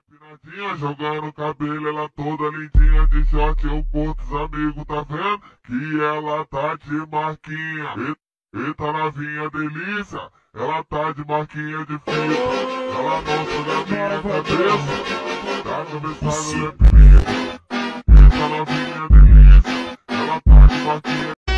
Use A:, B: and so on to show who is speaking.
A: Empinadinha, jogando cabelo, ela toda lindinha de short, eu curto os amigos, tá vendo? Que ela tá de marquinha. Eita novinha delícia, ela tá de marquinha de fita. Ela não suga minha cabeça, da cabeçada ela é bonita. Eita novinha delícia, ela tá de marquinha.